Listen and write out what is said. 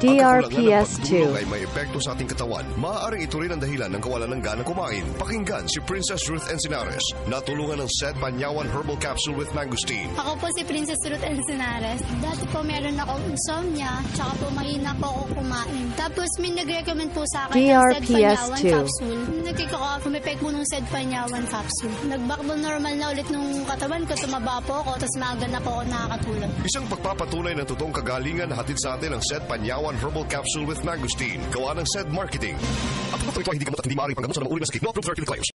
DRPS 2. Ay may epekto sa ating katawan. Maaaring ito rin ang dahilan ng kawalan ng gana kumain. Pakinggan si Princess Ruth Encinares. Natulungan ng Sced Panyawan Herbal Capsule with Mangosteen. Ako po si Princess Ruth Encinares. Dati po meron akong insomnia, tsaka po mahina po ako kumain. Tapos may nag-recommend po sa akin ng Sced Panyawan 2. Capsule. Nakikako ako, pumipek po ng Sced Panyawan Capsule. Nag-back to normal na ulit nung katawan ko, tumaba po ako, tapos maaga na po ako nakakatulog. Isang pagpapatunay ng totoong kagalingan na hatid sa atin ang Sced Panyawan Herbal Capsule with Mangosteen. Gawa ng Sced Marketing. At ito ay hindi gamot at hindi maaaring panggamot sa mga uri ng sakit. No approved therapeutic claims.